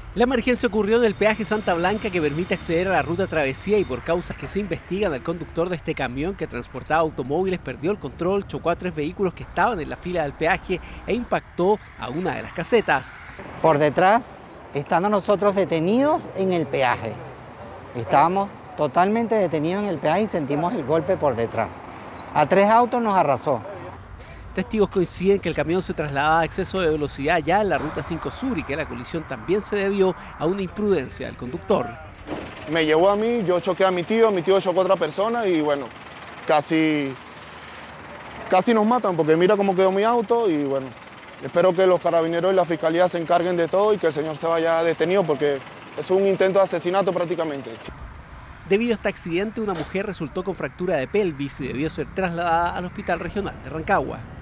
La emergencia ocurrió en el peaje Santa Blanca que permite acceder a la ruta travesía y por causas que se investigan, el conductor de este camión que transportaba automóviles perdió el control, chocó a 3 vehículos que estaban en la fila del peaje e impactó a una de las casetas. Por detrás, estando nosotros detenidos en el peaje. Estábamos totalmente detenidos en el peaje y sentimos el golpe por detrás. A 3 autos nos arrasó. Testigos coinciden que el camión se trasladaba a exceso de velocidad ya en la ruta 5 Sur y que la colisión también se debió a una imprudencia del conductor. Me llevó a mí, yo choqué a mi tío chocó a otra persona y bueno, casi nos matan porque mira cómo quedó mi auto y bueno, espero que los carabineros y la fiscalía se encarguen de todo y que el señor se vaya detenido porque es un intento de asesinato prácticamente. Debido a este accidente, una mujer resultó con fractura de pelvis y debió ser trasladada al Hospital Regional de Rancagua.